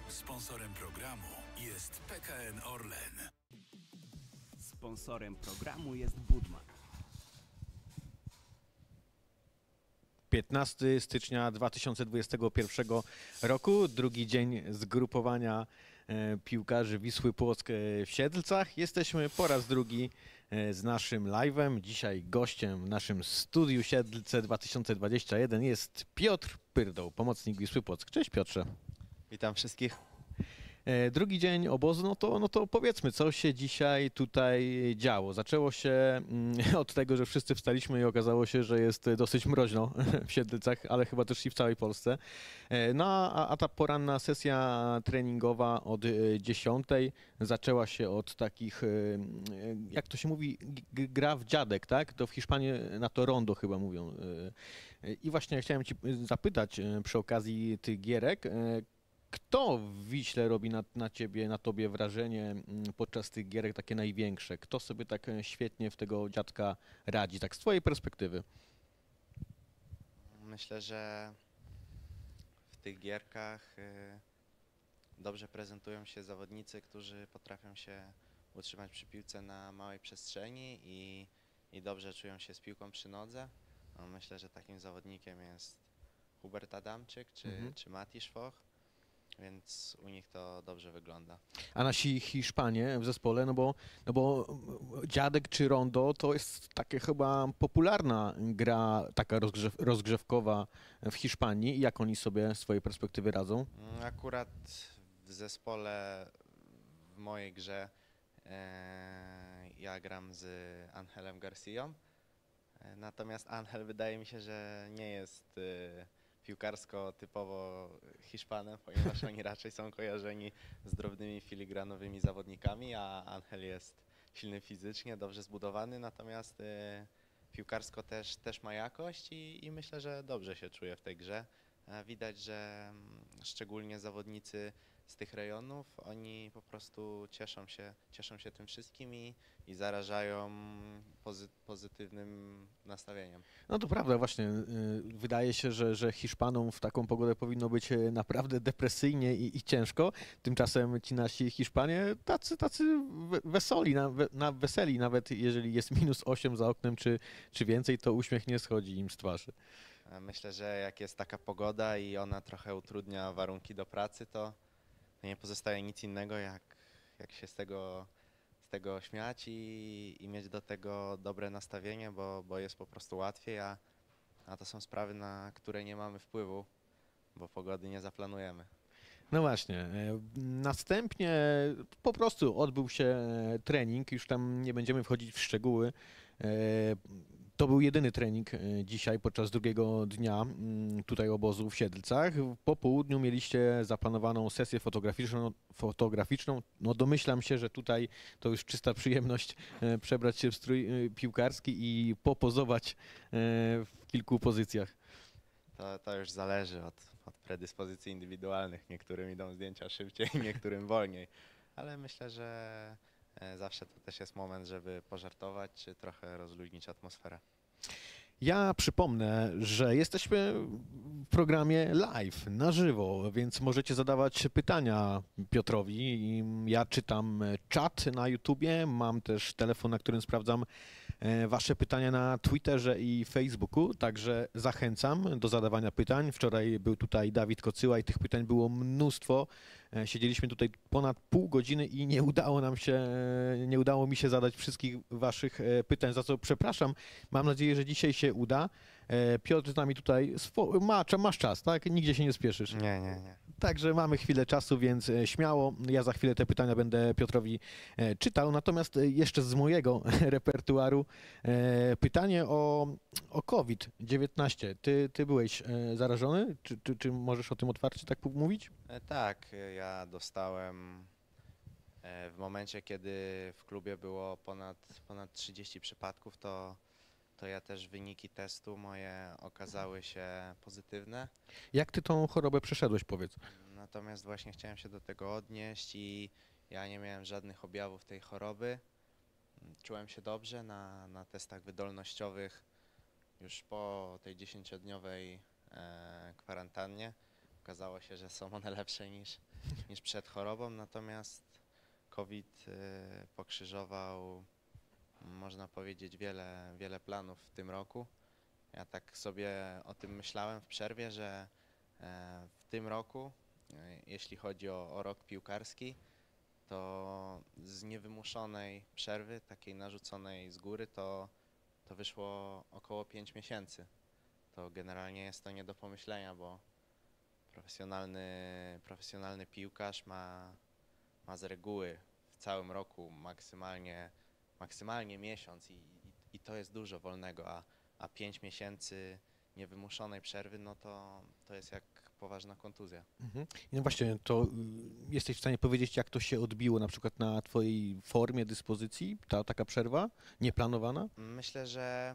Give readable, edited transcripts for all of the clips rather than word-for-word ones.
Sponsorem programu jest PKN Orlen. Sponsorem programu jest Budman. 15 stycznia 2021 roku, drugi dzień zgrupowania piłkarzy Wisły Płock w Siedlcach. Jesteśmy po raz drugi z naszym live'em. Dzisiaj gościem w naszym studiu Siedlce 2021 jest Piotr Pyrdoł, pomocnik Wisły Płock. Cześć Piotrze. Witam wszystkich. Drugi dzień obozu, no to powiedzmy, co się dzisiaj tutaj działo. Zaczęło się od tego, że wszyscy wstaliśmy i okazało się, że jest dosyć mroźno w Siedlcach, ale chyba też i w całej Polsce. No a ta poranna sesja treningowa od 10 zaczęła się od takich, jak to się mówi, gra w dziadek, tak? To w Hiszpanii na to rondo chyba mówią. I właśnie chciałem Ci zapytać przy okazji tych gierek, kto w Wiśle robi na tobie wrażenie podczas tych gierek takie największe? Kto sobie tak świetnie w tego dziadka radzi, tak z twojej perspektywy? Myślę, że w tych gierkach dobrze prezentują się zawodnicy, którzy potrafią się utrzymać przy piłce na małej przestrzeni i dobrze czują się z piłką przy nodze. No, myślę, że takim zawodnikiem jest Hubert Adamczyk czy Mati Szwoch. Więc u nich to dobrze wygląda. A nasi Hiszpanie w zespole, no bo dziadek czy rondo to jest takie chyba popularna gra, taka rozgrzewkowa w Hiszpanii. Jak oni sobie z twojej perspektywy radzą? Akurat w zespole w mojej grze ja gram z Angelem Garcją. Natomiast Angel wydaje mi się, że nie jest piłkarsko typowo Hiszpanem, ponieważ oni raczej są kojarzeni z drobnymi filigranowymi zawodnikami, a Angel jest silny fizycznie, dobrze zbudowany, natomiast piłkarsko też ma jakość i myślę, że dobrze się czuje w tej grze. Widać, że szczególnie zawodnicy z tych rejonów, oni po prostu cieszą się tym wszystkim i zarażają pozytywnym nastawieniem. No to prawda, właśnie. Wydaje się, że Hiszpanom w taką pogodę powinno być naprawdę depresyjnie i ciężko. Tymczasem ci nasi Hiszpanie tacy weseli, nawet jeżeli jest -8 za oknem czy więcej, to uśmiech nie schodzi im z twarzy. Myślę, że jak jest taka pogoda i ona trochę utrudnia warunki do pracy, to nie pozostaje nic innego, jak się z tego śmiać i mieć do tego dobre nastawienie, bo jest po prostu łatwiej, a to są sprawy, na które nie mamy wpływu, bo pogody nie zaplanujemy. No właśnie. Następnie po prostu odbył się trening, już tam nie będziemy wchodzić w szczegóły. To był jedyny trening dzisiaj podczas drugiego dnia tutaj obozu w Siedlcach. Po południu mieliście zaplanowaną sesję fotograficzną. No domyślam się, że tutaj to już czysta przyjemność przebrać się w strój piłkarski i popozować w kilku pozycjach. To już zależy od predyspozycji indywidualnych. Niektórym idą zdjęcia szybciej, niektórym wolniej. Ale myślę, że zawsze to też jest moment, żeby pożartować czy trochę rozluźnić atmosferę. Ja przypomnę, że jesteśmy w programie live, na żywo, więc możecie zadawać pytania Piotrowi. Ja czytam czat na YouTubie, mam też telefon, na którym sprawdzam wasze pytania na Twitterze i Facebooku, także zachęcam do zadawania pytań. Wczoraj był tutaj Dawid Kocyła i tych pytań było mnóstwo. Siedzieliśmy tutaj ponad pół godziny i nie udało mi się zadać wszystkich waszych pytań, za co przepraszam. Mam nadzieję, że dzisiaj się uda. Piotr z nami tutaj, masz czas, tak? Nigdzie się nie spieszysz. Nie. Także mamy chwilę czasu, więc śmiało. Ja za chwilę te pytania będę Piotrowi czytał. Natomiast jeszcze z mojego repertuaru pytanie o COVID-19. Ty byłeś zarażony? Czy możesz o tym otwarcie tak mówić? Tak, ja dostałem w momencie, kiedy w klubie było ponad 30 przypadków, to ja też wyniki testu moje okazały się pozytywne. Jak ty tą chorobę przeszedłeś, powiedz? Natomiast właśnie chciałem się do tego odnieść i ja nie miałem żadnych objawów tej choroby. Czułem się dobrze na testach wydolnościowych już po tej 10-dniowej kwarantannie. Okazało się, że są one lepsze niż przed chorobą, natomiast COVID pokrzyżował, można powiedzieć, wiele planów w tym roku. Ja tak sobie o tym myślałem w przerwie, że w tym roku, jeśli chodzi o rok piłkarski, to z niewymuszonej przerwy, takiej narzuconej z góry, to wyszło około 5 miesięcy. To generalnie jest to nie do pomyślenia, bo profesjonalny piłkarz ma z reguły w całym roku maksymalnie miesiąc i to jest dużo wolnego, a 5 miesięcy niewymuszonej przerwy, no to jest jak poważna kontuzja. Mhm. No właśnie, to jesteś w stanie powiedzieć, jak to się odbiło na przykład na twojej formie, dyspozycji, taka przerwa nieplanowana? Myślę, że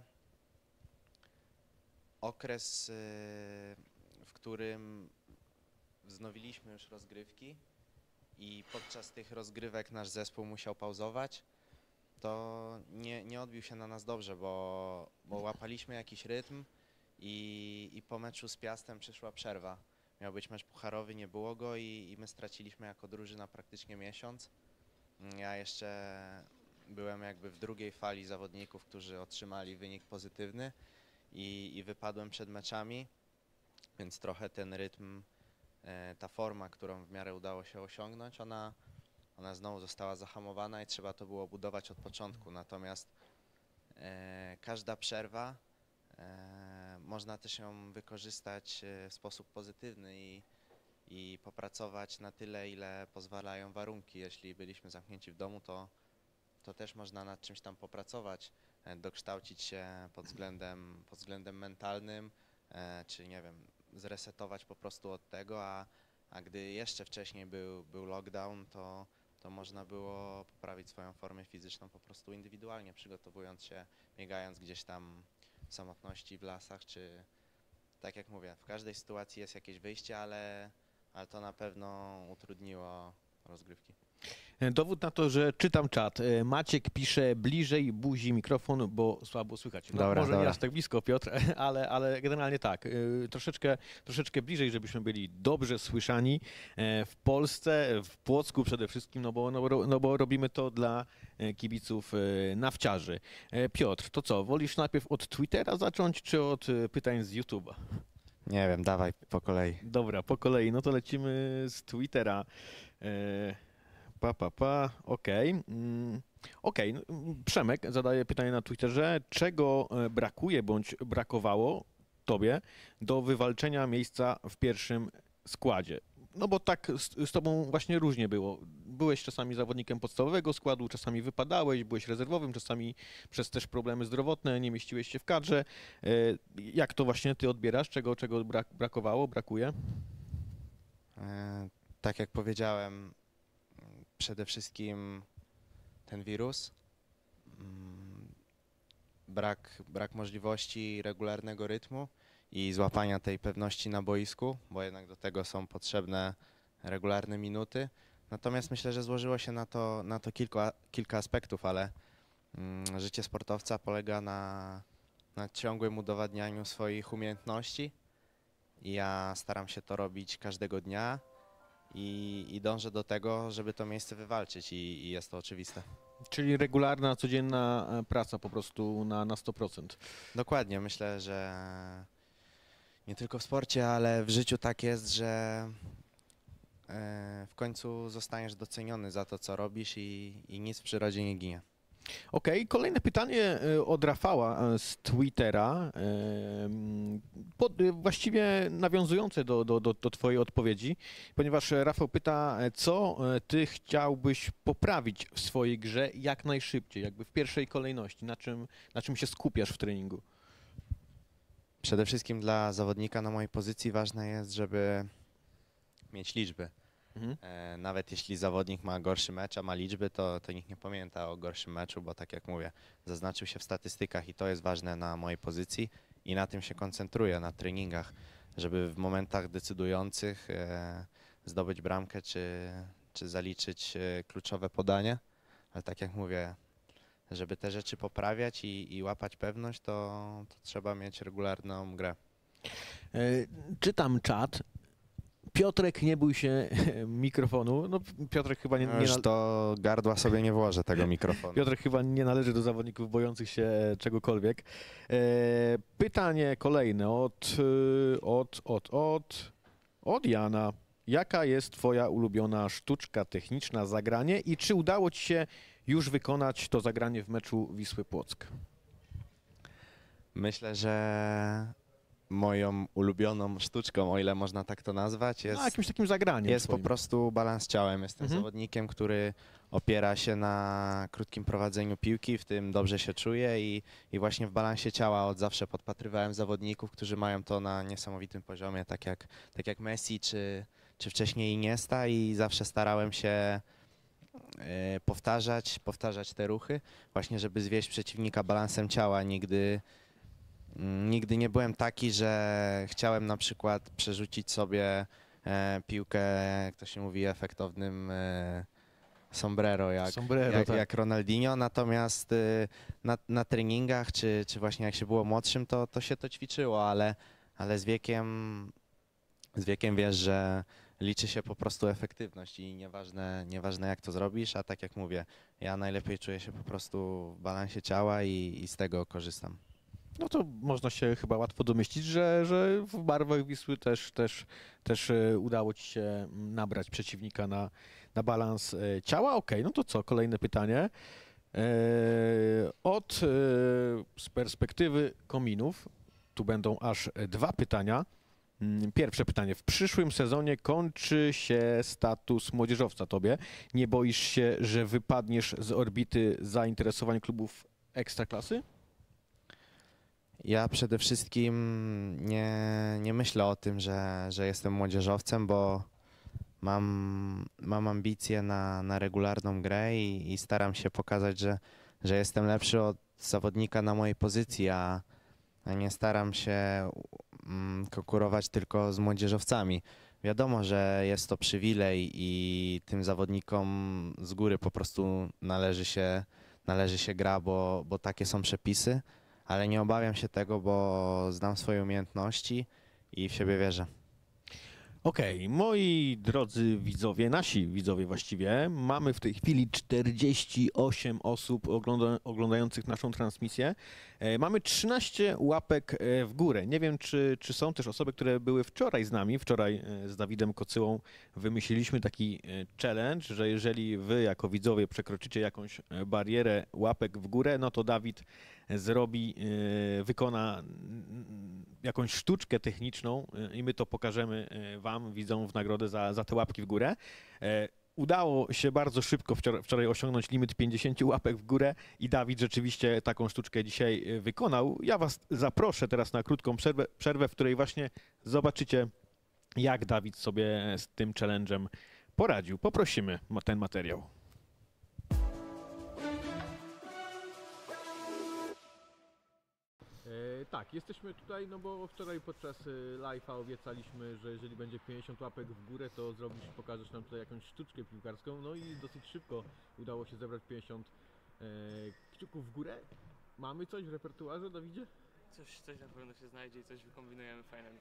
okres, w którym wznowiliśmy już rozgrywki i podczas tych rozgrywek nasz zespół musiał pauzować, to nie odbił się na nas dobrze, bo łapaliśmy jakiś rytm i po meczu z Piastem przyszła przerwa. Miał być mecz pucharowy, nie było go i my straciliśmy jako drużyna praktycznie miesiąc. Ja jeszcze byłem jakby w drugiej fali zawodników, którzy otrzymali wynik pozytywny i wypadłem przed meczami, więc trochę ten rytm, ta forma, którą w miarę udało się osiągnąć, ona znowu została zahamowana i trzeba to było budować od początku. Natomiast każda przerwa można też ją wykorzystać w sposób pozytywny i popracować na tyle, ile pozwalają warunki. Jeśli byliśmy zamknięci w domu, to też można nad czymś tam popracować, dokształcić się pod względem mentalnym, czy nie wiem, zresetować po prostu od tego, a gdy jeszcze wcześniej był lockdown, to można było poprawić swoją formę fizyczną po prostu indywidualnie, przygotowując się, biegając gdzieś tam w samotności w lasach, czy tak jak mówię, w każdej sytuacji jest jakieś wyjście, ale to na pewno utrudniło rozgrywki. Dowód na to, że czytam czat. Maciek pisze bliżej buzi mikrofon, bo słabo słychać. No, Dobra, może nie dobra. aż tak blisko, Piotr, ale generalnie tak. Troszeczkę bliżej, żebyśmy byli dobrze słyszani w Polsce, w Płocku przede wszystkim, no bo robimy to dla kibiców nawciarzy. Piotr, to co, wolisz najpierw od Twittera zacząć, czy od pytań z YouTube'a? Nie wiem, dawaj po kolei. Dobra, po kolei. No to lecimy z Twittera. Okej. Okej. No, Przemek zadaje pytanie na Twitterze. Czego brakuje bądź brakowało tobie do wywalczenia miejsca w pierwszym składzie? No bo tak z tobą właśnie różnie było. Byłeś czasami zawodnikiem podstawowego składu, czasami wypadałeś, byłeś rezerwowym, czasami przez też problemy zdrowotne nie mieściłeś się w kadrze. Jak to właśnie ty odbierasz? Czego brakuje? Tak jak powiedziałem, przede wszystkim ten wirus, brak możliwości regularnego rytmu i złapania tej pewności na boisku, bo jednak do tego są potrzebne regularne minuty. Natomiast myślę, że złożyło się na to kilka aspektów, ale życie sportowca polega na ciągłym udowadnianiu swoich umiejętności i ja staram się to robić każdego dnia i dążę do tego, żeby to miejsce wywalczyć i jest to oczywiste. Czyli regularna, codzienna praca po prostu na 100%. Dokładnie, myślę, że nie tylko w sporcie, ale w życiu tak jest, że w końcu zostaniesz doceniony za to, co robisz i nic w przyrodzie nie ginie. Okej, kolejne pytanie od Rafała z Twittera, właściwie nawiązujące do twojej odpowiedzi, ponieważ Rafał pyta, co ty chciałbyś poprawić w swojej grze jak najszybciej, jakby w pierwszej kolejności, na czym się skupiasz w treningu? Przede wszystkim dla zawodnika na mojej pozycji ważne jest, żeby mieć liczby. Nawet jeśli zawodnik ma gorszy mecz, a ma liczby, to nikt nie pamięta o gorszym meczu, bo tak jak mówię, zaznaczył się w statystykach i to jest ważne na mojej pozycji i na tym się koncentruję, na treningach, żeby w momentach decydujących zdobyć bramkę czy zaliczyć kluczowe podanie. Ale tak jak mówię, żeby te rzeczy poprawiać i łapać pewność, to trzeba mieć regularną grę. Czytam czat. Piotrek, nie bój się mikrofonu. No, Piotrek chyba nie, No już do gardła sobie nie włożę tego mikrofonu. Piotrek chyba nie należy do zawodników bojących się czegokolwiek. Pytanie kolejne od Jana. Jaka jest twoja ulubiona sztuczka techniczna, zagranie i czy udało ci się już wykonać to zagranie w meczu Wisły Płock? Myślę, że moją ulubioną sztuczką, o ile można tak to nazwać, jest, No, jakimś takim zagraniem jest po twoim. prostu balans ciałem. Jestem Mhm. zawodnikiem, który opiera się na krótkim prowadzeniu piłki, w tym dobrze się czuję i właśnie w balansie ciała od zawsze podpatrywałem zawodników, którzy mają to na niesamowitym poziomie, tak jak Messi czy wcześniej Iniesta i zawsze starałem się powtarzać te ruchy, właśnie żeby zwieść przeciwnika balansem ciała. Nigdy nie byłem taki, że chciałem na przykład przerzucić sobie piłkę, jak to się mówi, efektownym sombrero, Sombrero, tak. jak Ronaldinho, natomiast na treningach, czy właśnie jak się było młodszym, to się to ćwiczyło, ale z wiekiem wiesz, że liczy się po prostu efektywność i nieważne jak to zrobisz, a tak jak mówię, ja najlepiej czuję się po prostu w balansie ciała i z tego korzystam. No to można się chyba łatwo domyślić, że w barwach Wisły też udało ci się nabrać przeciwnika na balans ciała. Okej, no to co? Kolejne pytanie. Z perspektywy kominów, tu będą aż 2 pytania. Pierwsze pytanie. W przyszłym sezonie kończy się status młodzieżowca tobie. Nie boisz się, że wypadniesz z orbity zainteresowań klubów ekstraklasy? Ja przede wszystkim nie myślę o tym, że jestem młodzieżowcem, bo mam ambicje na regularną grę i staram się pokazać, że jestem lepszy od zawodnika na mojej pozycji, a nie staram się konkurować tylko z młodzieżowcami. Wiadomo, że jest to przywilej i tym zawodnikom z góry po prostu należy się gra, bo takie są przepisy, ale nie obawiam się tego, bo znam swoje umiejętności i w siebie wierzę. Okej, moi drodzy widzowie, nasi widzowie właściwie, mamy w tej chwili 48 osób oglądających naszą transmisję. Mamy 13 łapek w górę. Nie wiem, czy są też osoby, które były wczoraj z nami. Wczoraj z Dawidem Kocyłą wymyśliliśmy taki challenge, że jeżeli wy jako widzowie przekroczycie jakąś barierę łapek w górę, no to Dawid wykona jakąś sztuczkę techniczną i my to pokażemy wam, widzom, w nagrodę za te łapki w górę. Udało się bardzo szybko wczoraj osiągnąć limit 50 łapek w górę i Dawid rzeczywiście taką sztuczkę dzisiaj wykonał. Ja was zaproszę teraz na krótką przerwę, w której właśnie zobaczycie, jak Dawid sobie z tym challenge'em poradził. Poprosimy ten materiał. Tak, jesteśmy tutaj, no bo wczoraj podczas live'a obiecaliśmy, że jeżeli będzie 50 łapek w górę, to pokażesz nam tutaj jakąś sztuczkę piłkarską, no i dosyć szybko udało się zebrać 50 kciuków w górę. Mamy coś w repertuarze, Dawidzie? Coś na pewno się znajdzie i coś wykombinujemy fajnego.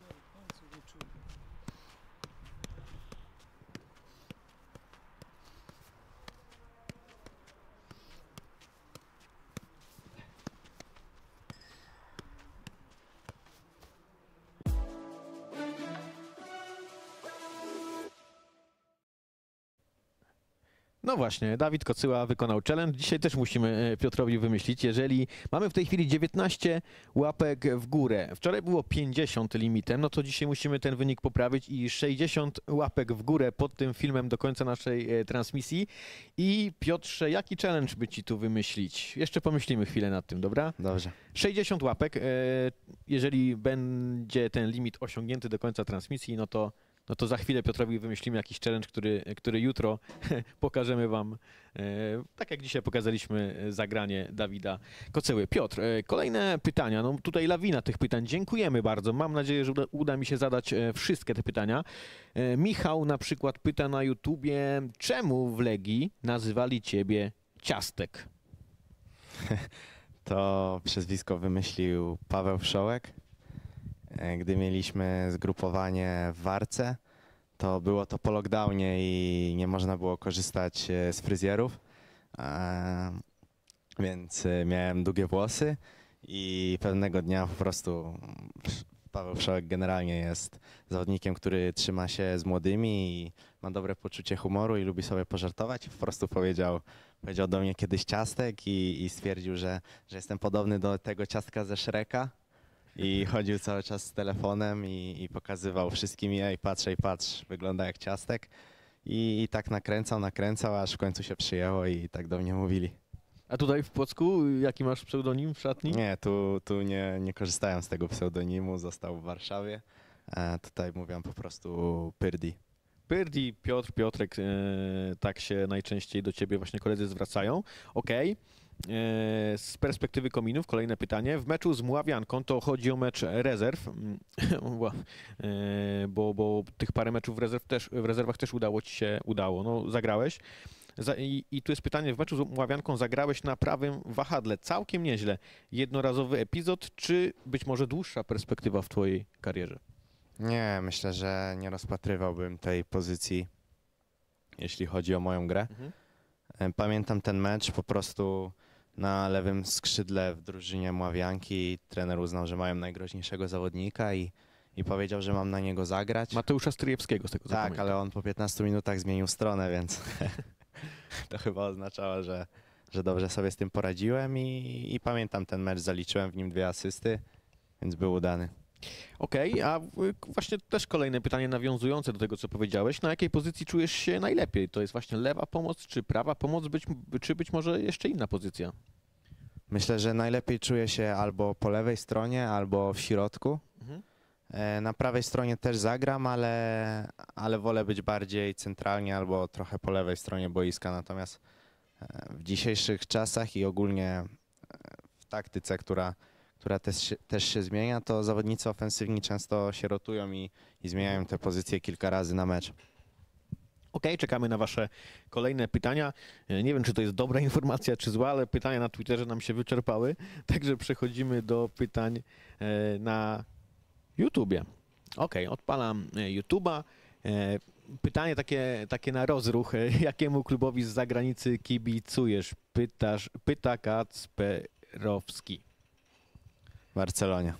No właśnie, Dawid Kocyła wykonał challenge. Dzisiaj też musimy Piotrowi wymyślić, jeżeli mamy w tej chwili 19 łapek w górę. Wczoraj było 50 limitem, no to dzisiaj musimy ten wynik poprawić i 60 łapek w górę pod tym filmem do końca naszej transmisji. I Piotrze, jaki challenge by ci tu wymyślić? Jeszcze pomyślimy chwilę nad tym, dobra? Dobrze. 60 łapek, jeżeli będzie ten limit osiągnięty do końca transmisji, no to za chwilę Piotrowi wymyślimy jakiś challenge, który jutro pokażemy wam, tak jak dzisiaj pokazaliśmy zagranie Dawida Kocyły. Piotr, kolejne pytania. No tutaj lawina tych pytań. Dziękujemy bardzo. Mam nadzieję, że uda mi się zadać wszystkie te pytania. Michał na przykład pyta na YouTubie, czemu w Legii nazywali ciebie Ciastek? To przezwisko wymyślił Paweł Wszołek, gdy mieliśmy zgrupowanie w Warce. to było to po lockdownie i nie można było korzystać z fryzjerów, więc miałem długie włosy i pewnego dnia po prostu Paweł Wszołek generalnie jest zawodnikiem, który trzyma się z młodymi i ma dobre poczucie humoru i lubi sobie pożartować. Po prostu powiedział do mnie kiedyś ciastek i stwierdził, że jestem podobny do tego ciastka ze Shreka. I chodził cały czas z telefonem i pokazywał wszystkim, ej, patrz, wygląda jak ciastek. I tak nakręcał, aż w końcu się przyjęło i tak do mnie mówili. A tutaj w Płocku jaki masz pseudonim w szatni? Nie, tu nie korzystałem z tego pseudonimu, został w Warszawie. Tutaj mówią po prostu Pyrdi. Pyrdi, Piotrek, tak się najczęściej do ciebie właśnie koledzy zwracają. Okej. Z perspektywy kominów kolejne pytanie. W meczu z Mławianką to chodzi o mecz rezerw, bo tych parę meczów w rezerwach też udało. No, zagrałeś. I tu jest pytanie, w meczu z Mławianką zagrałeś na prawym wahadle. Całkiem nieźle. Jednorazowy epizod, czy być może dłuższa perspektywa w twojej karierze? Nie, myślę, że nie rozpatrywałbym tej pozycji, jeśli chodzi o moją grę. Pamiętam ten mecz po prostu na lewym skrzydle w drużynie Mławianki. Trener uznał, że mają najgroźniejszego zawodnika i powiedział, że mam na niego zagrać. Mateusza Stryjewskiego z tego co Tak, pamiętam. ale on po 15 minutach zmienił stronę, więc to chyba oznaczało, że dobrze sobie z tym poradziłem i pamiętam ten mecz, zaliczyłem w nim 2 asysty, więc był udany. Okej, a właśnie też kolejne pytanie nawiązujące do tego, co powiedziałeś. Na jakiej pozycji czujesz się najlepiej? To jest właśnie lewa pomoc, czy prawa pomoc, czy być może jeszcze inna pozycja? Myślę, że najlepiej czuję się albo po lewej stronie, albo w środku. Na prawej stronie też zagram, ale wolę być bardziej centralnie albo trochę po lewej stronie boiska. Natomiast w dzisiejszych czasach i ogólnie w taktyce, która też się zmienia, to zawodnicy ofensywni często się rotują i zmieniają te pozycje kilka razy na mecz. Okej, czekamy na wasze kolejne pytania. Nie wiem, czy to jest dobra informacja, czy zła, ale pytania na Twitterze nam się wyczerpały, także przechodzimy do pytań na YouTubie. Okej, odpalam YouTube'a. Pytanie takie na rozruch. Jakiemu klubowi z zagranicy kibicujesz? Pyta Kacperowski. Barcelonie.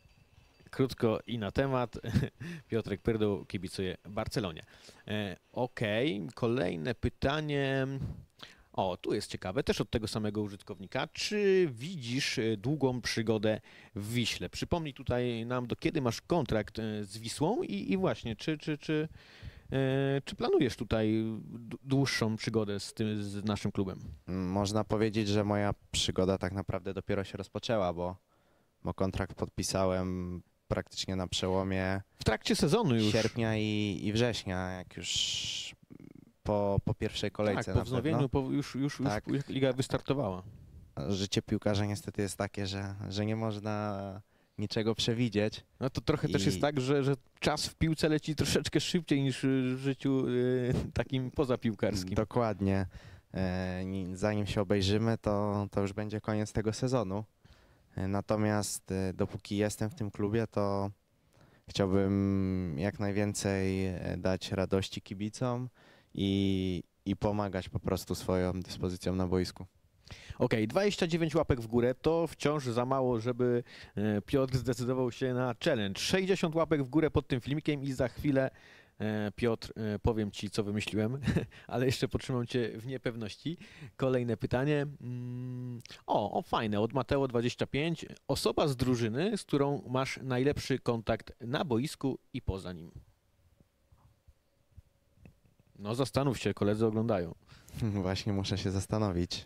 Krótko i na temat. Piotrek Pyrdół kibicuje Barcelonie. Okej, kolejne pytanie. O, tu jest ciekawe, też od tego samego użytkownika. Czy widzisz długą przygodę w Wiśle? Przypomnij tutaj nam, do kiedy masz kontrakt z Wisłą i właśnie, czy planujesz tutaj dłuższą przygodę z naszym klubem? Można powiedzieć, że moja przygoda tak naprawdę dopiero się rozpoczęła, bo kontrakt podpisałem praktycznie na przełomie W trakcie sezonu już. sierpnia i września, jak już po pierwszej kolejce Tak, po na wznowieniu pewno. już Tak. liga wystartowała. Życie piłkarza niestety jest takie, że nie można niczego przewidzieć. No to trochę też jest tak, że czas w piłce leci troszeczkę szybciej niż w życiu takim pozapiłkarskim. Dokładnie. Zanim się obejrzymy, to już będzie koniec tego sezonu. Natomiast dopóki jestem w tym klubie, to chciałbym jak najwięcej dać radości kibicom i pomagać po prostu swoją dyspozycją na boisku. Okej, 29 łapek w górę to wciąż za mało, żeby Piotr zdecydował się na challenge. 60 łapek w górę pod tym filmikiem i za chwilę Piotr, powiem ci, co wymyśliłem, ale jeszcze potrzymam cię w niepewności. Kolejne pytanie. Fajne, od Mateo25. Osoba z drużyny, z którą masz najlepszy kontakt na boisku i poza nim. No zastanów się, koledzy oglądają. Właśnie muszę się zastanowić.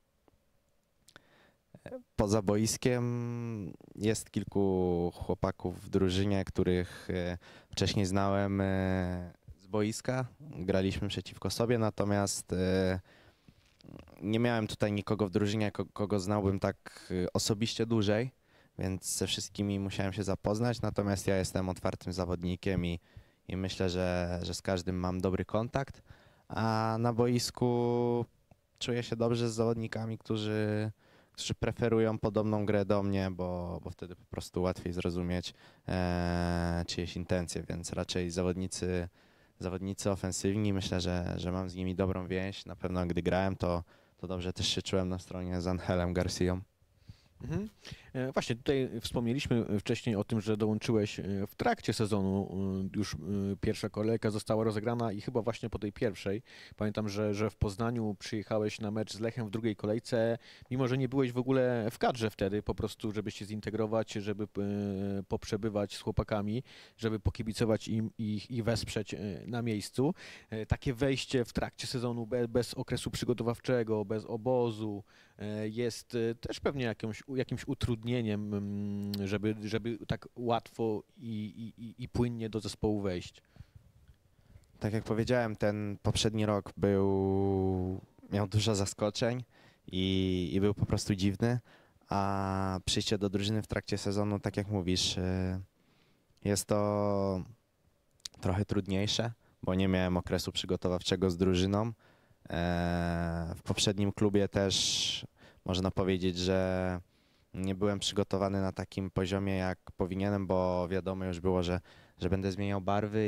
Poza boiskiem jest kilku chłopaków w drużynie, których wcześniej znałem z boiska. Graliśmy przeciwko sobie, natomiast nie miałem tutaj nikogo w drużynie, kogo znałbym tak osobiście dłużej, więc ze wszystkimi musiałem się zapoznać. Natomiast ja jestem otwartym zawodnikiem i myślę, że z każdym mam dobry kontakt. A na boisku czuję się dobrze z zawodnikami, którzy preferują podobną grę do mnie, bo wtedy po prostu łatwiej zrozumieć czyjeś intencje, więc raczej zawodnicy zawodnicy ofensywni. Myślę, że mam z nimi dobrą więź. Na pewno gdy grałem, to dobrze też się czułem na stronie z Angelem Garcją. Mhm. Właśnie tutaj wspomnieliśmy wcześniej o tym, że dołączyłeś w trakcie sezonu. Już pierwsza kolejka została rozegrana i chyba właśnie po tej pierwszej. Pamiętam, że w Poznaniu przyjechałeś na mecz z Lechem w drugiej kolejce, mimo że nie byłeś w ogóle w kadrze wtedy, po prostu żeby się zintegrować, żeby poprzebywać z chłopakami, żeby pokibicować im i wesprzeć na miejscu. Takie wejście w trakcie sezonu bez okresu przygotowawczego, bez obozu jest też pewnie jakimś utrudnieniem, żeby tak łatwo i płynnie do zespołu wejść. Tak jak powiedziałem, ten poprzedni rok miał dużo zaskoczeń i był po prostu dziwny, a przyjście do drużyny w trakcie sezonu, tak jak mówisz, jest to trochę trudniejsze, bo nie miałem okresu przygotowawczego z drużyną. W poprzednim klubie też można powiedzieć, że nie byłem przygotowany na takim poziomie, jak powinienem, bo wiadomo już było, że będę zmieniał barwy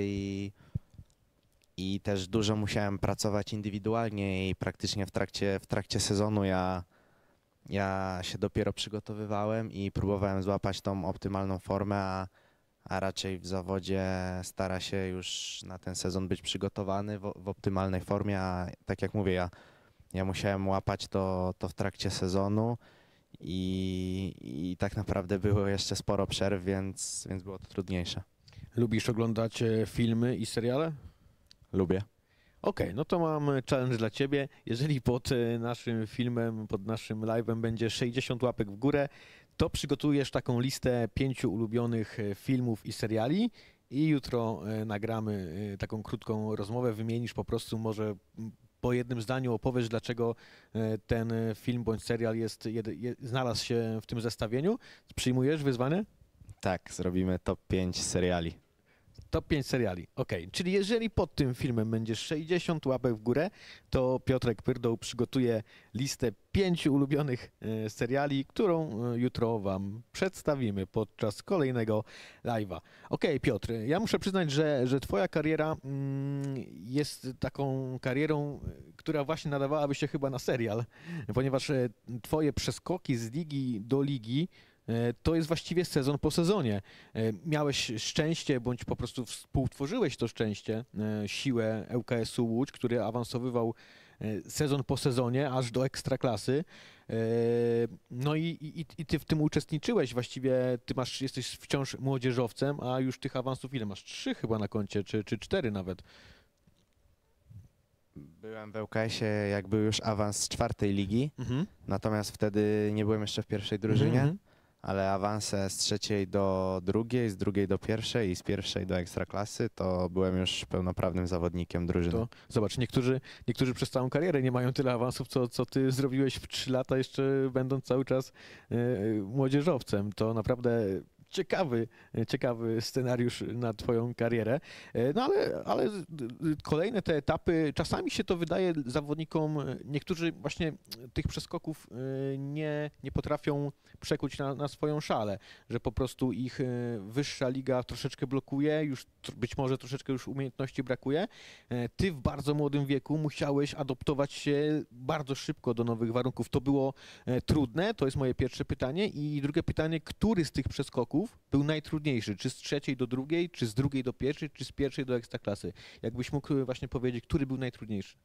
i też dużo musiałem pracować indywidualnie i praktycznie w trakcie sezonu ja się dopiero przygotowywałem i próbowałem złapać tą optymalną formę, a raczej w zawodzie stara się już na ten sezon być przygotowany w optymalnej formie, a tak jak mówię, ja musiałem łapać to w trakcie sezonu i tak naprawdę było jeszcze sporo przerw, więc było to trudniejsze. Lubisz oglądać filmy i seriale? Lubię. Okej, no to mam challenge dla Ciebie. Jeżeli pod naszym filmem, pod naszym live'em będzie 60 łapek w górę, to przygotujesz taką listę 5 ulubionych filmów i seriali i jutro nagramy taką krótką rozmowę, wymienisz po prostu może po jednym zdaniu opowiesz, dlaczego ten film bądź serial znalazł się w tym zestawieniu. Przyjmujesz wyzwanie? Tak, zrobimy top 5 seriali. Top 5 seriali, okej. Czyli jeżeli pod tym filmem będzie 60 łapek w górę, to Piotrek Pyrdoł przygotuje listę 5 ulubionych seriali, którą jutro Wam przedstawimy podczas kolejnego live'a. Okej, Piotr, ja muszę przyznać, że Twoja kariera jest taką karierą, która właśnie nadawałaby się chyba na serial, ponieważ Twoje przeskoki z ligi do ligi to jest właściwie sezon po sezonie. Miałeś szczęście, bądź po prostu współtworzyłeś to szczęście, siłę ŁKS-u Łódź, który awansowywał sezon po sezonie, aż do Ekstraklasy. No i ty w tym uczestniczyłeś właściwie, jesteś wciąż młodzieżowcem, a już tych awansów ile masz? 3 chyba na koncie, czy 4 nawet. Byłem w ŁKS-ie, jak był już awans z 4. ligi, natomiast wtedy nie byłem jeszcze w pierwszej drużynie. Ale awanse z 3. do 2., z 2. do 1. i z 1. do Ekstraklasy, to byłem już pełnoprawnym zawodnikiem drużyny. To zobacz, niektórzy przez całą karierę nie mają tyle awansów, co ty zrobiłeś w 3 lata, jeszcze będąc cały czas młodzieżowcem. To naprawdę ciekawy scenariusz na twoją karierę. No ale kolejne te etapy, czasami się to wydaje zawodnikom, niektórzy właśnie tych przeskoków nie potrafią przekuć na swoją szalę, że po prostu ich wyższa liga troszeczkę blokuje, już być może troszeczkę już umiejętności brakuje. Ty w bardzo młodym wieku musiałeś adoptować się bardzo szybko do nowych warunków. To było trudne? To jest moje pierwsze pytanie. I drugie pytanie, który z tych przeskoków był najtrudniejszy? Czy z 3. do 2., czy z 2. do 1., czy z 1. do Ekstraklasy? Jakbyś mógł właśnie powiedzieć, który był najtrudniejszy?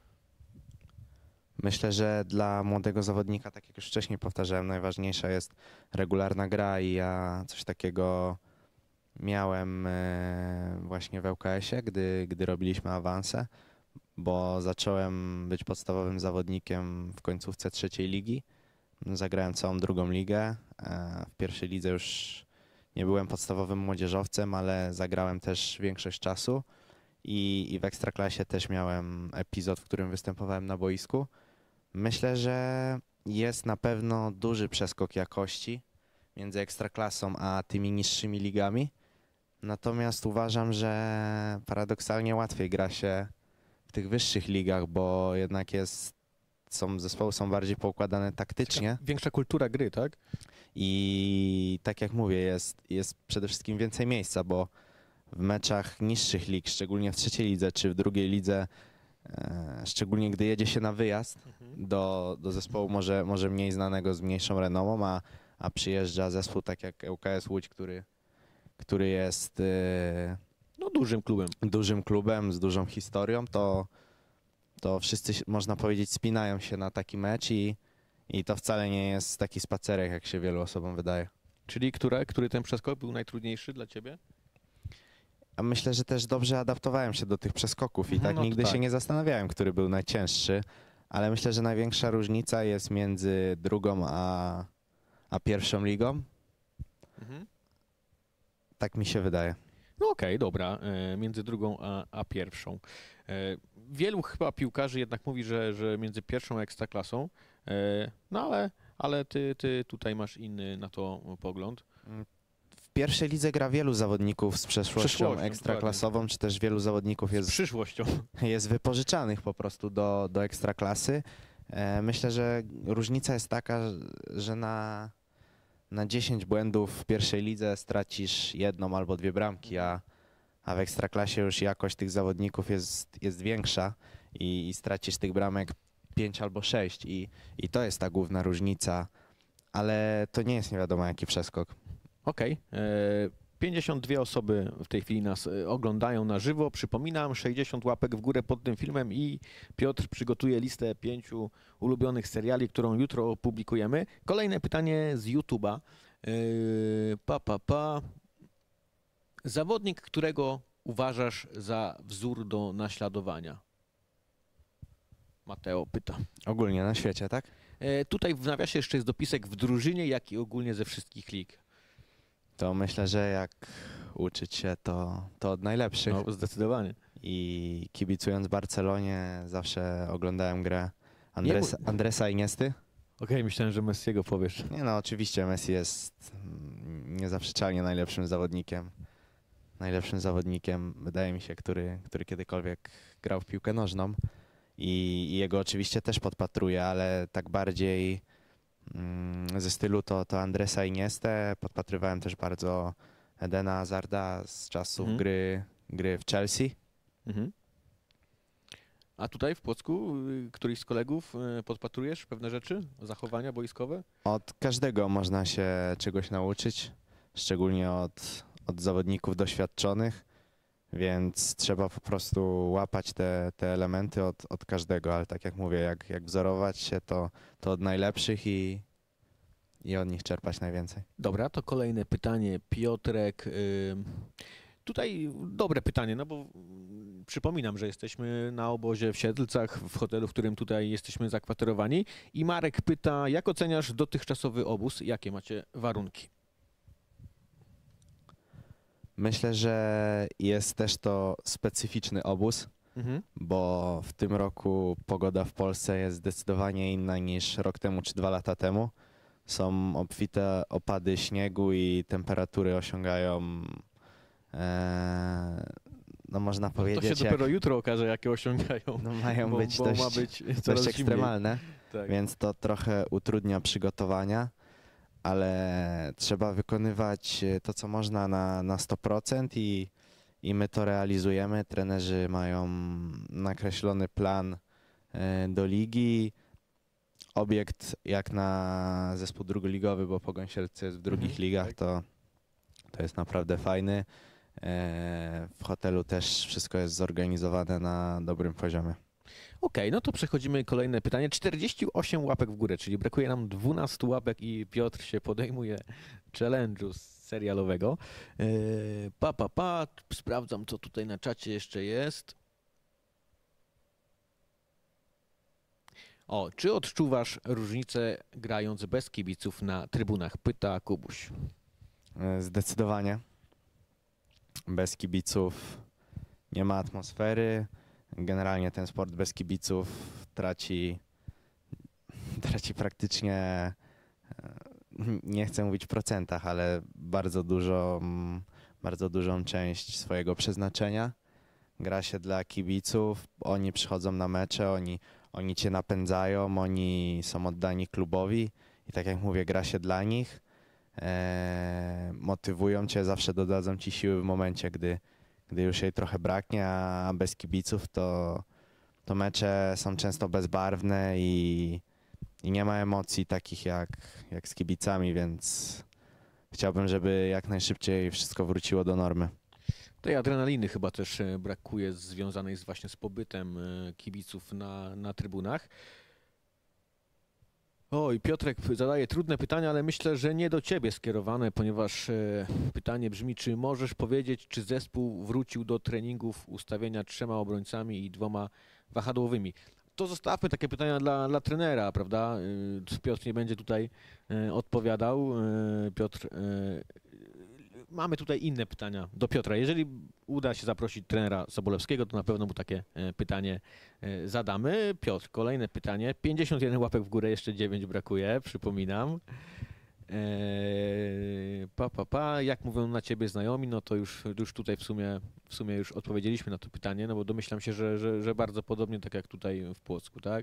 Myślę, że dla młodego zawodnika, tak jak już wcześniej powtarzałem, najważniejsza jest regularna gra i ja coś takiego miałem właśnie w ŁKS-ie, gdy robiliśmy awanse, bo zacząłem być podstawowym zawodnikiem w końcówce 3. ligi. Zagrałem całą 2. ligę. W 1. lidze już nie byłem podstawowym młodzieżowcem, ale zagrałem też większość czasu i w Ekstraklasie też miałem epizod, w którym występowałem na boisku. Myślę, że jest na pewno duży przeskok jakości między Ekstraklasą a tymi niższymi ligami. Natomiast uważam, że paradoksalnie łatwiej gra się w tych wyższych ligach, bo jednak zespoły są bardziej poukładane taktycznie. Większa kultura gry, tak? I tak jak mówię, jest przede wszystkim więcej miejsca, bo w meczach niższych lig, szczególnie w trzeciej lidze czy w drugiej lidze, szczególnie gdy jedzie się na wyjazd do zespołu może mniej znanego, z mniejszą renomą, a przyjeżdża zespół tak jak ŁKS Łódź, który jest No dużym klubem z dużą historią, to wszyscy, można powiedzieć, spinają się na taki mecz i to wcale nie jest taki spacerek, jak się wielu osobom wydaje. Czyli który ten przeskok był najtrudniejszy dla ciebie? A myślę, że też dobrze adaptowałem się do tych przeskoków i tak No to nigdy tak. się nie zastanawiałem, który był najcięższy, ale myślę, że największa różnica jest między drugą a pierwszą ligą. Tak mi się wydaje. No okej, dobra, między drugą a pierwszą. Wielu chyba piłkarzy jednak mówi, że między pierwszą a ekstraklasą, no ale ty tutaj masz inny na to pogląd. W pierwszej lidze gra wielu zawodników z przeszłością ekstraklasową, czy też wielu zawodników Z przyszłością. jest wypożyczanych po prostu do ekstraklasy. Myślę, że różnica jest taka, że na 10 błędów w pierwszej lidze stracisz jedną albo dwie bramki, a w ekstraklasie już jakość tych zawodników jest większa i stracisz tych bramek 5 albo 6 i to jest ta główna różnica, ale to nie jest nie wiadomo jaki przeskok. Okej. 52 osoby w tej chwili nas oglądają na żywo. Przypominam, 60 łapek w górę pod tym filmem i Piotr przygotuje listę 5 ulubionych seriali, którą jutro opublikujemy. Kolejne pytanie z YouTube'a. Zawodnik, którego uważasz za wzór do naśladowania? Mateo pyta. Ogólnie na świecie, tak? Tutaj w nawiasie jeszcze jest dopisek w drużynie, jak i ogólnie ze wszystkich lig. To myślę, że jak uczyć się, to od najlepszych. No, zdecydowanie. I kibicując Barcelonie zawsze oglądałem grę Andresa Iniesty. Okej, myślałem, że Messiego powiesz. Nie no, oczywiście Messi jest niezaprzeczalnie najlepszym zawodnikiem. Najlepszym zawodnikiem, wydaje mi się, który kiedykolwiek grał w piłkę nożną. I jego oczywiście też podpatruję, ale tak bardziej ze stylu to Andresa Iniestę. Podpatrywałem też bardzo Edena Hazarda z czasów gry w Chelsea. A tutaj w Płocku któryś z kolegów podpatrujesz pewne rzeczy, zachowania boiskowe? Od każdego można się czegoś nauczyć, szczególnie od zawodników doświadczonych, więc trzeba po prostu łapać te elementy od każdego, ale tak jak mówię, jak wzorować się, to od najlepszych i od nich czerpać najwięcej. Dobra, to kolejne pytanie, Piotrek. Tutaj dobre pytanie, no bo przypominam, że jesteśmy na obozie w Siedlcach, w hotelu, w którym tutaj jesteśmy zakwaterowani. I Marek pyta, jak oceniasz dotychczasowy obóz? Jakie macie warunki? Myślę, że jest też to specyficzny obóz, bo w tym roku pogoda w Polsce jest zdecydowanie inna niż rok temu czy 2 lata temu. Są obfite opady śniegu i temperatury osiągają, no można powiedzieć... To się dopiero jutro okaże, jakie osiągają. No mają być ma być coraz dość ekstremalne, tak. Więc to trochę utrudnia przygotowania, ale trzeba wykonywać to, co można na 100% i my to realizujemy. Trenerzy mają nakreślony plan do ligi. Obiekt jak na zespół drugoligowy, bo Pogoń Siedlce jest w drugich ligach, to jest naprawdę fajny. W hotelu też wszystko jest zorganizowane na dobrym poziomie. Okej, no to przechodzimy kolejne pytanie. 48 łapek w górę, czyli brakuje nam 12 łapek i Piotr się podejmuje challenge'u serialowego. Sprawdzam, co tutaj na czacie jeszcze jest. O, czy odczuwasz różnicę grając bez kibiców na trybunach? Pyta Kubuś. Zdecydowanie. Bez kibiców nie ma atmosfery. Generalnie ten sport bez kibiców traci praktycznie, nie chcę mówić w procentach, ale bardzo dużą część swojego przeznaczenia. Gra się dla kibiców, oni przychodzą na mecze, oni cię napędzają, oni są oddani klubowi i tak jak mówię, gra się dla nich. Motywują cię, zawsze dodadzą ci siły w momencie, gdy już jej trochę braknie, a bez kibiców to mecze są często bezbarwne i nie ma emocji takich jak z kibicami, więc chciałbym, żeby jak najszybciej wszystko wróciło do normy. Tej adrenaliny chyba też brakuje związanej właśnie z pobytem kibiców na trybunach. Oj, Piotrek zadaje trudne pytania, ale myślę, że nie do ciebie skierowane, ponieważ pytanie brzmi, czy możesz powiedzieć, czy zespół wrócił do treningów ustawienia 3 obrońcami i 2 wahadłowymi? To zostawmy takie pytania dla trenera, prawda? Piotr nie będzie tutaj odpowiadał. Piotr, mamy tutaj inne pytania do Piotra. Jeżeli uda się zaprosić trenera Sobolewskiego, to na pewno mu takie pytanie zadamy. Piotr, kolejne pytanie. 51 łapek w górę, jeszcze 9 brakuje, przypominam. Jak mówią na ciebie znajomi, no to już tutaj w sumie już odpowiedzieliśmy na to pytanie, no bo domyślam się, że bardzo podobnie tak jak tutaj w Płocku, tak?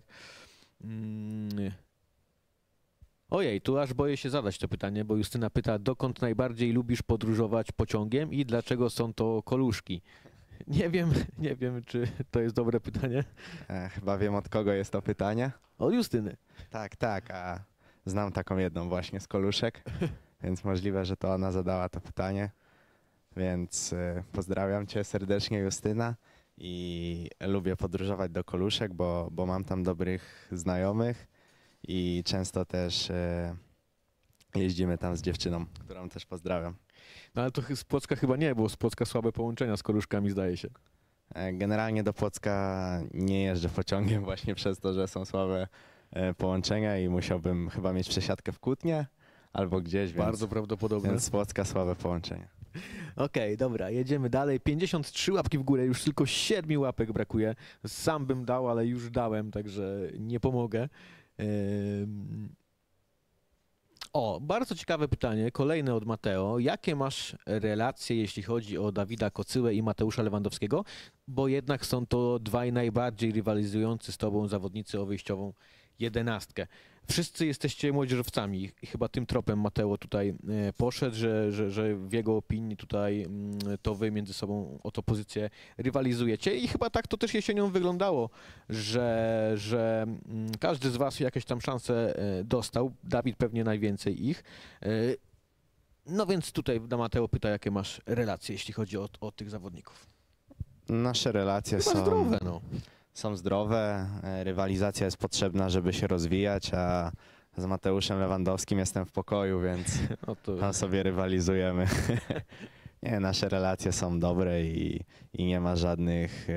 Ojej, tu aż boję się zadać to pytanie, bo Justyna pyta, dokąd najbardziej lubisz podróżować pociągiem i dlaczego są to Koluszki? Nie wiem, czy to jest dobre pytanie. Chyba wiem, od kogo jest to pytanie. Od Justyny. Tak, a znam taką jedną właśnie z Koluszek, więc możliwe, że to ona zadała to pytanie. Więc pozdrawiam cię serdecznie, Justyna, i lubię podróżować do Koluszek, bo mam tam dobrych znajomych i często też jeździmy tam z dziewczyną, którą też pozdrawiam. No ale to z Płocka chyba nie, bo z Płocka słabe połączenia z Koluszkami, zdaje się. Generalnie do Płocka nie jeżdżę pociągiem właśnie przez to, że są słabe połączenia i musiałbym chyba mieć przesiadkę w Kutnie albo gdzieś, Bardzo prawdopodobne. Więc z Płocka słabe połączenia. Okej, dobra, jedziemy dalej. 53 łapki w górę, już tylko 7 łapek brakuje. Sam bym dał, ale już dałem, także nie pomogę. Bardzo ciekawe pytanie, kolejne od Mateo. Jakie masz relacje, jeśli chodzi o Dawida Kocyłę i Mateusza Lewandowskiego? Bo jednak są to 2 najbardziej rywalizujący z tobą zawodnicy o wyjściową 11. Wszyscy jesteście młodzieżowcami i chyba tym tropem Mateo tutaj poszedł, że w jego opinii tutaj to wy między sobą o tę pozycję rywalizujecie i chyba tak to też jesienią wyglądało, że każdy z was jakieś tam szanse dostał, Dawid pewnie najwięcej ich. No więc tutaj Mateo pyta, jakie masz relacje, jeśli chodzi o tych zawodników. Nasze relacje Chyba zdrowe, no. Są zdrowe, rywalizacja jest potrzebna, żeby się rozwijać, a z Mateuszem Lewandowskim jestem w pokoju, więc tam sobie rywalizujemy. Nie, nasze relacje są dobre i nie ma żadnych,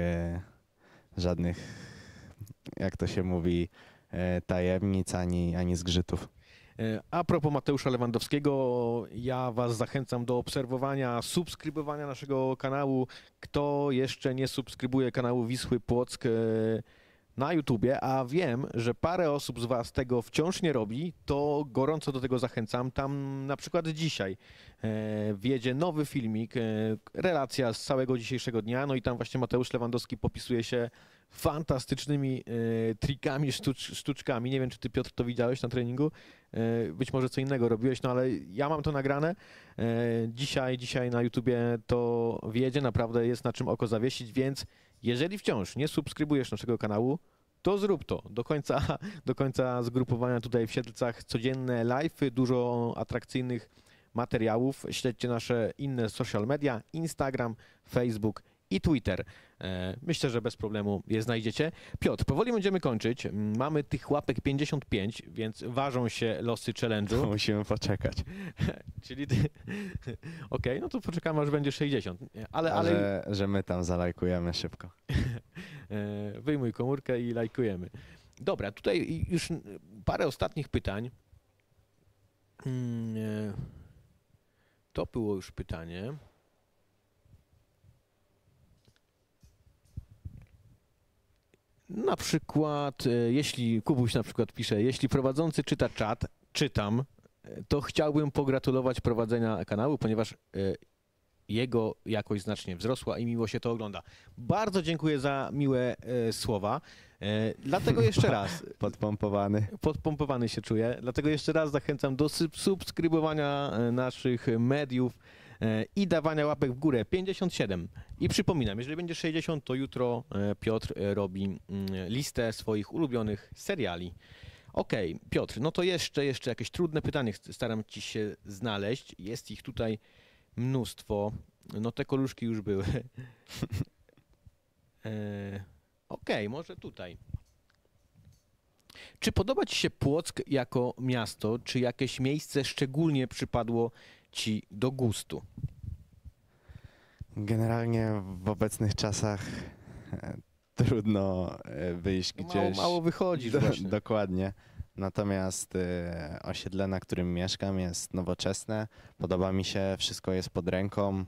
jak to się mówi, tajemnic ani zgrzytów. A propos Mateusza Lewandowskiego, ja was zachęcam do obserwowania, subskrybowania naszego kanału. Kto jeszcze nie subskrybuje kanału Wisły Płock na YouTubie, a wiem, że parę osób z was tego wciąż nie robi, to gorąco do tego zachęcam. Tam na przykład dzisiaj wjedzie nowy filmik, relacja z całego dzisiejszego dnia, no i tam właśnie Mateusz Lewandowski popisuje się fantastycznymi trikami, sztuczkami. Nie wiem, czy ty, Piotr, to widziałeś na treningu. Być może co innego robiłeś, no ale ja mam to nagrane. Dzisiaj na YouTubie to wjedzie, naprawdę jest na czym oko zawiesić, więc jeżeli wciąż nie subskrybujesz naszego kanału, to zrób to. Do końca zgrupowania tutaj w Siedlcach codzienne live'y, dużo atrakcyjnych materiałów. Śledźcie nasze inne social media, Instagram, Facebook i Twitter. Myślę, że bez problemu je znajdziecie. Piotr, powoli będziemy kończyć. Mamy tych łapek 55, więc ważą się losy challenge'u. Musimy poczekać. Czyli Okej, no to poczekamy, aż będzie 60. Że my tam zalajkujemy szybko. Wyjmuj komórkę i lajkujemy. Dobra, tutaj już parę ostatnich pytań. To było już pytanie. Na przykład, jeśli Kubuś na przykład pisze, jeśli prowadzący czyta czat, czytam, to chciałbym pogratulować prowadzenia kanału, ponieważ jego jakość znacznie wzrosła i miło się to ogląda. Bardzo dziękuję za miłe słowa. Dlatego jeszcze raz... Podpompowany się czuję. Dlatego jeszcze raz zachęcam do subskrybowania naszych mediów i dawania łapek w górę 57. I przypominam, jeżeli będzie 60, to jutro Piotr robi listę swoich ulubionych seriali. Okej, Piotr, no to jeszcze jakieś trudne pytanie staram ci się znaleźć. Jest ich tutaj mnóstwo. No te koluszki już były. Okej, może tutaj. Czy podoba ci się Płock jako miasto? Czy jakieś miejsce szczególnie przypadło ci do gustu? Generalnie w obecnych czasach trudno wyjść No gdzieś. mało wychodzisz właśnie. Dokładnie. Natomiast osiedle, na którym mieszkam, jest nowoczesne. Podoba mi się, wszystko jest pod ręką.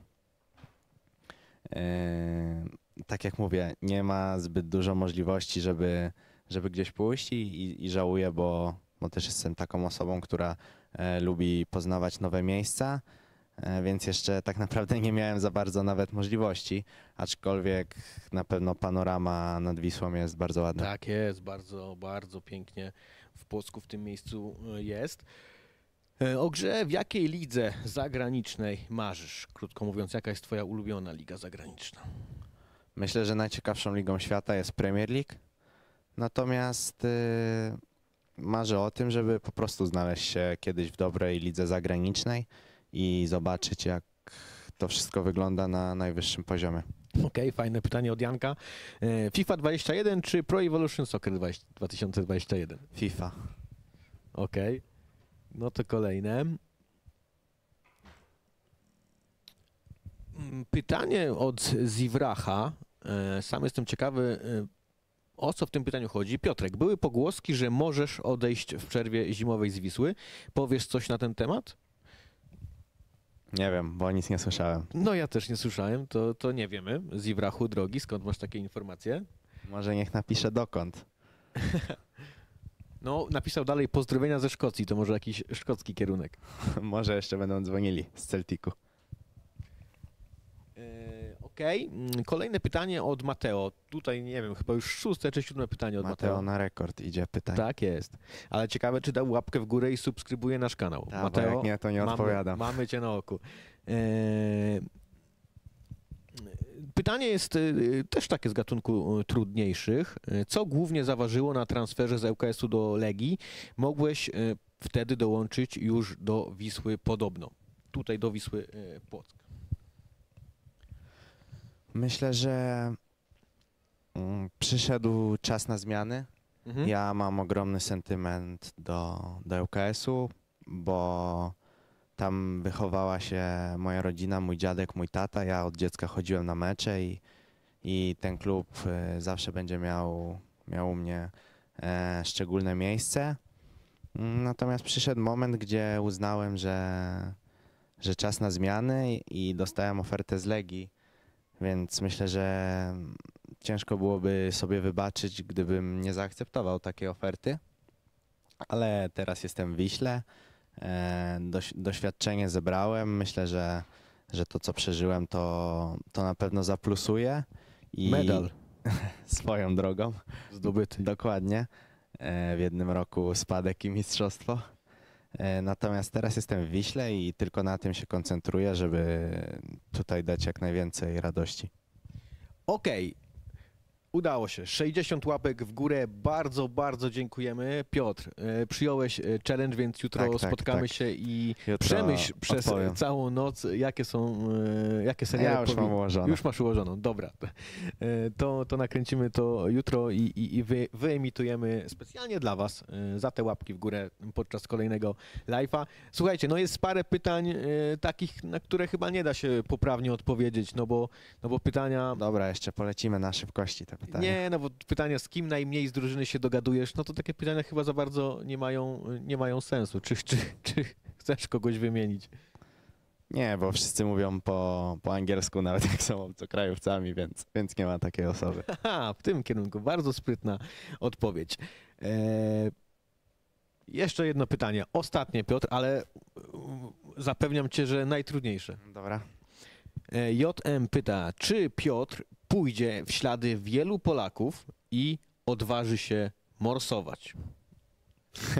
Tak jak mówię, nie ma zbyt dużo możliwości, żeby gdzieś pójść i żałuję, bo też jestem taką osobą, która lubi poznawać nowe miejsca, więc jeszcze tak naprawdę nie miałem za bardzo nawet możliwości, aczkolwiek na pewno panorama nad Wisłą jest bardzo ładna. Tak jest, bardzo, bardzo pięknie w Płocku w tym miejscu jest. O grze w jakiej lidze zagranicznej marzysz? Krótko mówiąc, jaka jest twoja ulubiona liga zagraniczna? Myślę, że najciekawszą ligą świata jest Premier League, natomiast marzę o tym, żeby po prostu znaleźć się kiedyś w dobrej lidze zagranicznej i zobaczyć, jak to wszystko wygląda na najwyższym poziomie. Okej, fajne pytanie od Janka. FIFA 21 czy Pro Evolution Soccer 2021? FIFA. Okej, no to kolejne. Pytanie od Ziwracha. Sam jestem ciekawy, o co w tym pytaniu chodzi. Piotrek, były pogłoski, że możesz odejść w przerwie zimowej z Wisły. Powiesz coś na ten temat? Nie wiem, bo nic nie słyszałem. No ja też nie słyszałem, to nie wiemy. Ziwrachu, drogi, skąd masz takie informacje? Może niech napisze dokąd. No, napisał dalej pozdrowienia ze Szkocji, to może jakiś szkocki kierunek. Może jeszcze będą dzwonili z Celticu. Okej, kolejne pytanie od Mateo. Tutaj nie wiem, chyba już 6. czy 7. pytanie od Mateo. Mateo na rekord idzie pytań. Tak jest. Ale ciekawe, czy dał łapkę w górę i subskrybuje nasz kanał. Tak, bo jak nie, to nie odpowiadam. Mamy cię na oku. Pytanie jest też takie z gatunku trudniejszych. Co głównie zaważyło na transferze z ŁKS-u do Legii? Mogłeś wtedy dołączyć już do Wisły podobno. Tutaj do Wisły Płock. Myślę, że przyszedł czas na zmiany. Mhm. Ja mam ogromny sentyment do ŁKS-u, bo tam wychowała się moja rodzina, mój dziadek, mój tata. Ja od dziecka chodziłem na mecze i ten klub zawsze będzie miał u mnie szczególne miejsce. Natomiast przyszedł moment, gdzie uznałem, że czas na zmiany i dostałem ofertę z Legii, więc myślę, że ciężko byłoby sobie wybaczyć, gdybym nie zaakceptował takiej oferty. Ale teraz jestem w Wiśle, doświadczenie zebrałem, myślę, że to, co przeżyłem, to na pewno zaplusuje. Medal. Swoją drogą. Zdobyty. Dokładnie. W jednym roku spadek i mistrzostwo. Natomiast teraz jestem w Wiśle i tylko na tym się koncentruję, żeby tutaj dać jak najwięcej radości. Okej. Udało się. 60 łapek w górę. Bardzo, bardzo dziękujemy. Piotr, przyjąłeś challenge, więc jutro spotkamy się i Jutro przemyśl przez odpowiem. całą noc, jakie seriale Ja już mam ułożone. Już masz ułożoną, dobra. To nakręcimy to jutro i wyemitujemy specjalnie dla was za te łapki w górę podczas kolejnego live'a. Słuchajcie, no jest parę pytań takich, na które chyba nie da się poprawnie odpowiedzieć, no bo pytania... Dobra, jeszcze polecimy na szybkości te pytania. Nie, no bo pytania, z kim najmniej z drużyny się dogadujesz, no to takie pytania chyba za bardzo nie mają sensu. Czy chcesz kogoś wymienić? Nie, bo wszyscy mówią po angielsku, nawet jak są obcokrajowcami, więc nie ma takiej osoby. Haha, w tym kierunku. Bardzo sprytna odpowiedź. Jeszcze jedno pytanie. Ostatnie, Piotr, ale zapewniam cię, że najtrudniejsze. Dobra. JM pyta, czy Piotr pójdzie w ślady wielu Polaków i odważy się morsować?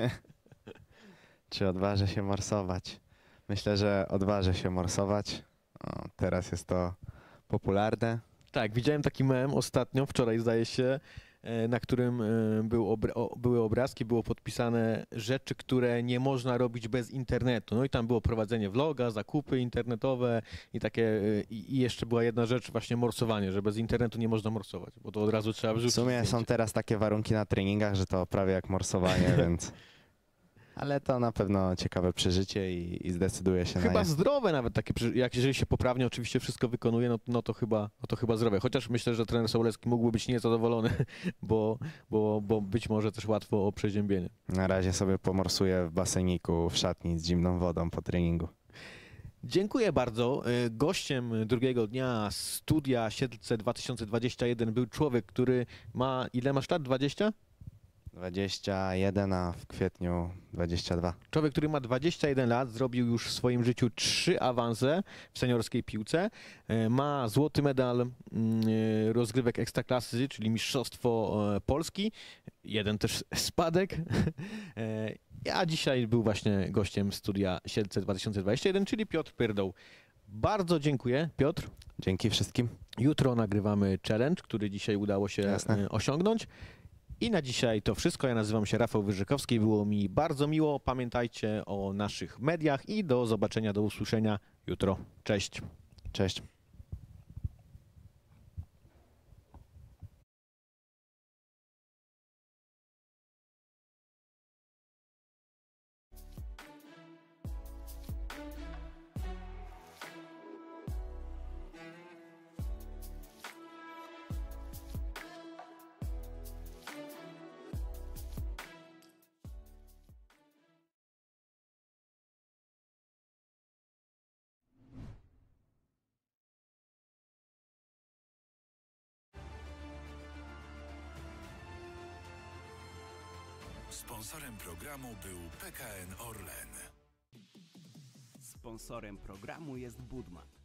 Czy odważę się morsować? Myślę, że odważę się morsować. Teraz jest to popularne. Tak, widziałem taki mem ostatnio, wczoraj zdaje się, na którym były obrazki, było podpisane rzeczy, które nie można robić bez internetu. No i tam było prowadzenie vloga, zakupy internetowe i takie, i jeszcze była jedna rzecz, właśnie morsowanie, że bez internetu nie można morsować, bo to od razu trzeba W wrzucić sumie zdjęcie. są teraz takie warunki na treningach, że to prawie jak morsowanie, więc... Ale to na pewno ciekawe przeżycie i zdecyduje się na Chyba nie. zdrowe nawet takie, jeżeli się poprawnie oczywiście wszystko wykonuje, no to chyba zdrowe. Chociaż myślę, że trener Sobolewski mógłby być niezadowolony, bo być może też łatwo o przeziębienie. Na razie sobie pomorsuję w baseniku w szatni z zimną wodą po treningu. Dziękuję bardzo. Gościem drugiego dnia studia Siedlce 2021 był człowiek, który ma, ile masz lat? 20? 21, a w kwietniu 22. Człowiek, który ma 21 lat, zrobił już w swoim życiu 3 awanse w seniorskiej piłce. Ma złoty medal rozgrywek Ekstraklasy, czyli Mistrzostwo Polski. Jeden też spadek. A dzisiaj był właśnie gościem studia Siedlce 2021, czyli Piotr Pyrdoł. Bardzo dziękuję, Piotr. Dzięki wszystkim. Jutro nagrywamy challenge, który dzisiaj udało się Jasne. osiągnąć. I na dzisiaj to wszystko. Ja nazywam się Rafał Wyrzykowski. Było mi bardzo miło. Pamiętajcie o naszych mediach i do zobaczenia, do usłyszenia jutro. Cześć. Cześć. Sponsorem programu był PKN Orlen. Sponsorem programu jest Budman.